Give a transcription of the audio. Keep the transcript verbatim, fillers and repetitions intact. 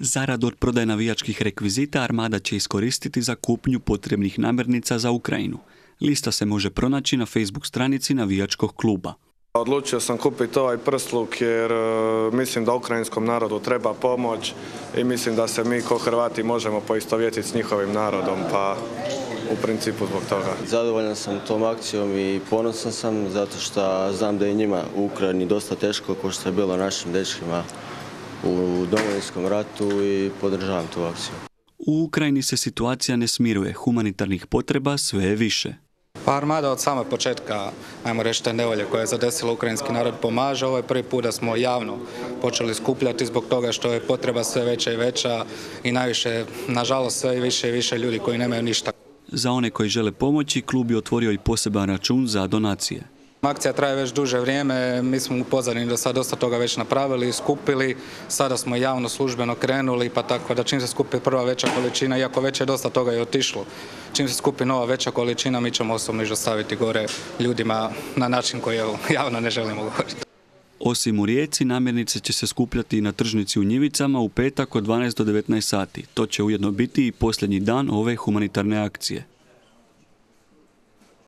Zaradu od prodaje navijačkih rekvizita Armada će iskoristiti za kupnju potrebnih namirnica za Ukrajinu. Lista se može pronaći na Facebook stranici navijačkog kluba. Odlučio sam kupiti ovaj prsluk jer uh, mislim da ukrajinskom narodu treba pomoć i mislim da se mi kao Hrvati možemo poistovjetiti s njihovim narodom, pa u principu zbog toga. Zadovoljan sam tom akcijom i ponosan sam zato što znam da je njima u Ukrajini dosta teško, kao što je bilo našim dečkima u Domovinskom ratu, i podržavam tu akciju. U Ukrajini se situacija ne smiruje, humanitarnih potreba sve je više. Pa Armada od samog početka, ajmo reći, te nevolje koje je zadesila ukrajinski narod pomaže. Ovo je prvi put da smo javno počeli skupljati zbog toga što je potreba sve veća i veća i najviše, nažalost, sve više i više ljudi koji nemaju ništa. Za one koji žele pomoći, klub je otvorio i poseban račun za donacije. Akcija traje već duže vrijeme, mi smo u pozadini do sada dosta toga već napravili i skupili, sada smo javno službeno krenuli, pa tako da čim se skupi prva veća količina, iako već je dosta toga i otišlo, čim se skupi nova veća količina, mi ćemo osobno dostaviti gore ljudima na način koji javno ne želimo govoriti. Osim u Rijeci, namirnice će se skupljati i na tržnici u Njivicama u petak od dvanaest do devetnaest sati. To će ujedno biti i posljednji dan ove humanitarne akcije.